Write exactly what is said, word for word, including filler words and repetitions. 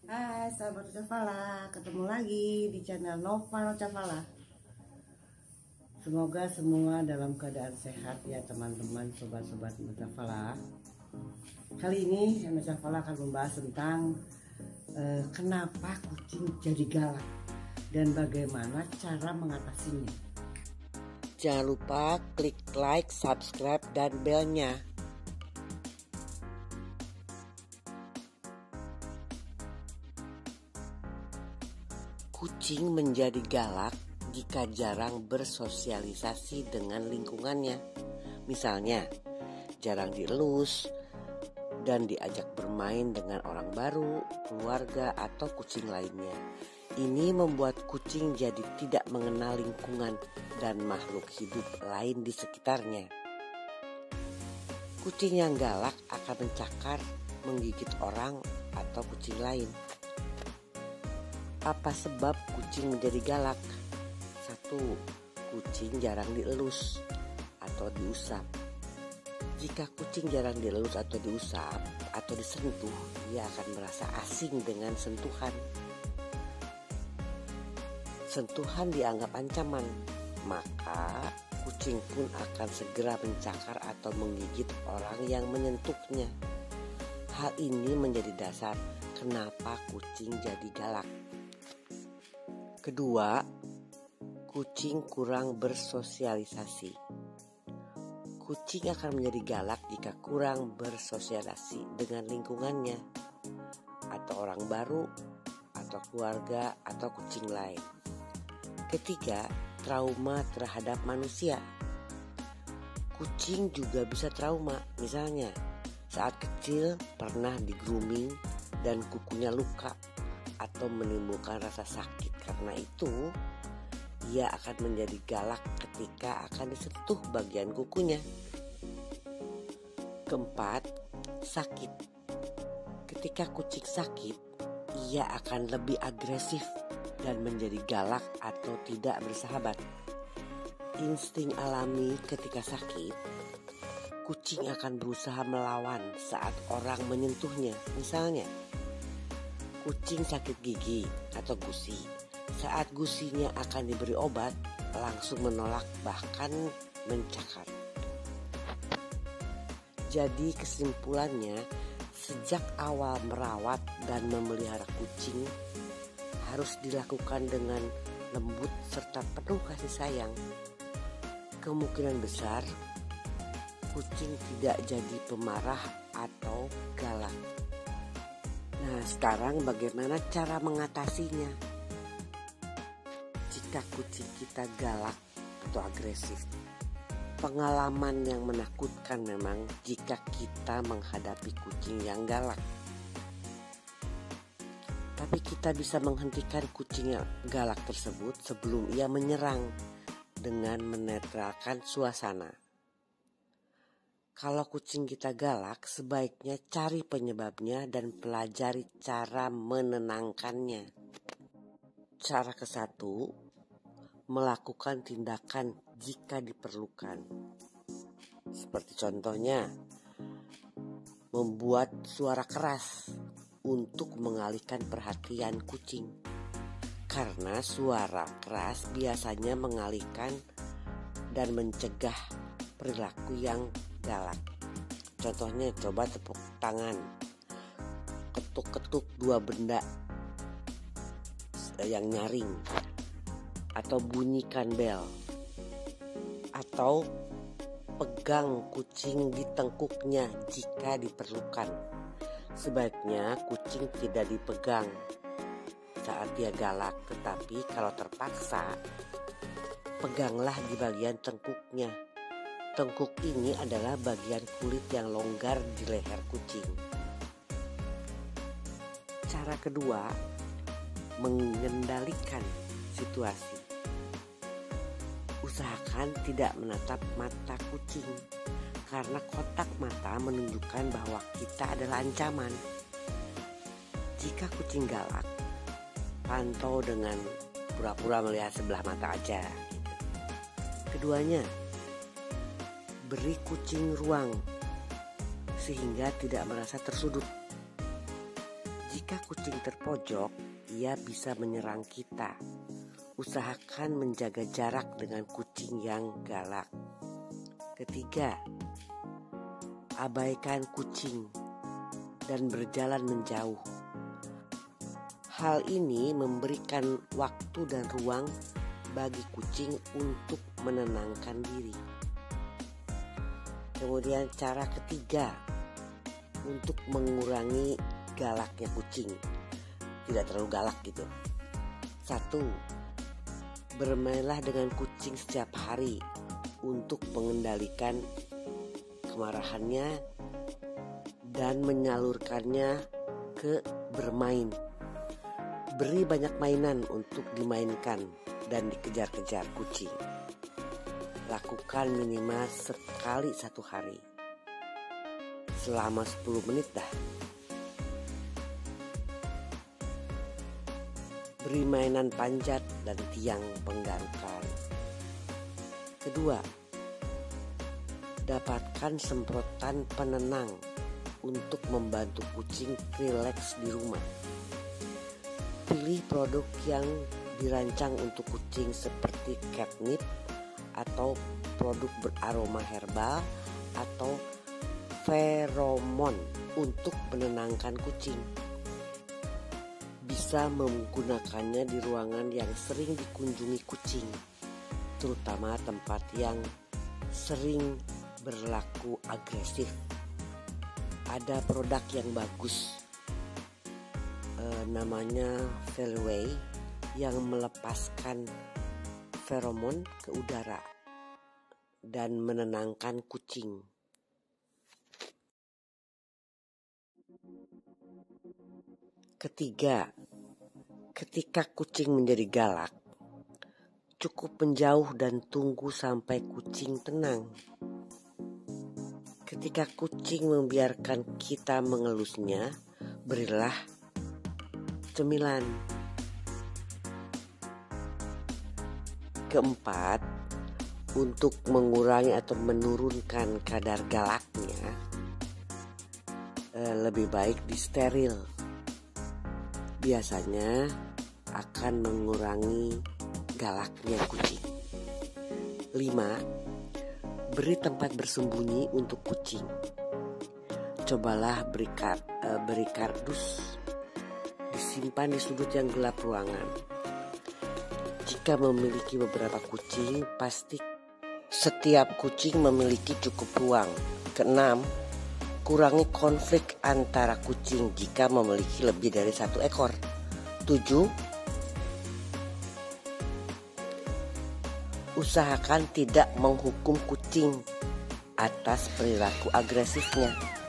Hai sahabat Cavala, ketemu lagi di channel Nova Cavala. Semoga semua dalam keadaan sehat ya teman-teman, sobat-sobat Cavala. Kali ini Cavala akan membahas tentang eh, kenapa kucing jadi galak dan bagaimana cara mengatasinya. Jangan lupa klik like, subscribe, dan belnya. Kucing menjadi galak jika jarang bersosialisasi dengan lingkungannya. Misalnya, jarang dielus dan diajak bermain dengan orang baru, keluarga, atau kucing lainnya. Ini membuat kucing jadi tidak mengenal lingkungan dan makhluk hidup lain di sekitarnya. Kucing yang galak akan mencakar, menggigit orang atau kucing lain. Apa sebab kucing menjadi galak? Satu, kucing jarang dielus atau diusap. Jika kucing jarang dielus atau diusap atau disentuh, ia akan merasa asing dengan sentuhan. Sentuhan dianggap ancaman, maka kucing pun akan segera mencakar atau menggigit orang yang menyentuhnya. Hal ini menjadi dasar kenapa kucing jadi galak. Kedua, kucing kurang bersosialisasi. Kucing akan menjadi galak jika kurang bersosialisasi dengan lingkungannya, atau orang baru, atau keluarga, atau kucing lain. Ketiga, trauma terhadap manusia. Kucing juga bisa trauma, misalnya saat kecil pernah di-grooming dan kukunya luka atau menimbulkan rasa sakit. Karena itu, ia akan menjadi galak ketika akan disentuh bagian kukunya. Keempat, sakit. Ketika kucing sakit, ia akan lebih agresif dan menjadi galak atau tidak bersahabat. Insting alami ketika sakit, kucing akan berusaha melawan saat orang menyentuhnya. Misalnya, kucing sakit gigi atau gusi. Saat gusinya akan diberi obat, langsung menolak bahkan mencakar. Jadi kesimpulannya, sejak awal merawat dan memelihara kucing harus dilakukan dengan lembut serta penuh kasih sayang. Kemungkinan besar kucing tidak jadi pemarah atau galak. Nah, sekarang bagaimana cara mengatasinya? Jika kucing kita galak atau agresif, pengalaman yang menakutkan memang jika kita menghadapi kucing yang galak. Tapi kita bisa menghentikan kucing yang galak tersebut sebelum ia menyerang dengan menetralkan suasana. Kalau kucing kita galak, sebaiknya cari penyebabnya dan pelajari cara menenangkannya. Cara kesatu, melakukan tindakan jika diperlukan. Seperti contohnya, membuat suara keras untuk mengalihkan perhatian kucing. Karena suara keras biasanya mengalihkan dan mencegah perilaku yang galak. Contohnya, coba tepuk tangan, ketuk-ketuk dua benda yang nyaring, atau bunyikan bel, atau pegang kucing di tengkuknya jika diperlukan. Sebaiknya kucing tidak dipegang saat dia galak, tetapi kalau terpaksa, peganglah di bagian tengkuknya. Tengkuk ini adalah bagian kulit yang longgar di leher kucing. Cara kedua, mengendalikan situasi. Usahakan tidak menatap mata kucing, karena kotak mata menunjukkan bahwa kita adalah ancaman. Jika kucing galak, pantau dengan pura-pura melihat sebelah mata aja. Keduanya, beri kucing ruang sehingga tidak merasa tersudut. Jika kucing terpojok, ia bisa menyerang kita. Usahakan menjaga jarak dengan kucing yang galak. Ketiga, abaikan kucing dan berjalan menjauh. Hal ini memberikan waktu dan ruang bagi kucing untuk menenangkan diri. Kemudian cara ketiga, untuk mengurangi galaknya kucing, tidak terlalu galak gitu. Satu, bermainlah dengan kucing setiap hari untuk mengendalikan kemarahannya dan menyalurkannya ke bermain. Beri banyak mainan untuk dimainkan dan dikejar-kejar kucing. Lakukan minimal sekali satu hari, selama sepuluh menit dah. Beri mainan panjat dan tiang penggangkal. Kedua, dapatkan semprotan penenang untuk membantu kucing rileks di rumah. Pilih produk yang dirancang untuk kucing seperti catnip atau produk beraroma herbal atau feromon untuk menenangkan kucing. Bisa menggunakannya di ruangan yang sering dikunjungi kucing, terutama tempat yang sering berlaku agresif. Ada produk yang bagus, e, namanya Feliway, yang melepaskan feromon ke udara dan menenangkan kucing. Ketiga, ketika kucing menjadi galak, cukup menjauh dan tunggu sampai kucing tenang. Ketika kucing membiarkan kita mengelusnya, berilah cemilan. Keempat, untuk mengurangi atau menurunkan kadar galaknya, eh, lebih baik disteril. Biasanya akan mengurangi galaknya kucing. Lima, beri tempat bersembunyi untuk kucing. Cobalah beri, kar, eh, beri kardus, disimpan di sudut yang gelap ruangan. Jika memiliki beberapa kucing, pasti setiap kucing memiliki cukup ruang. Keenam, kurangi konflik antara kucing jika memiliki lebih dari satu ekor. Tujuh, usahakan tidak menghukum kucing atas perilaku agresifnya.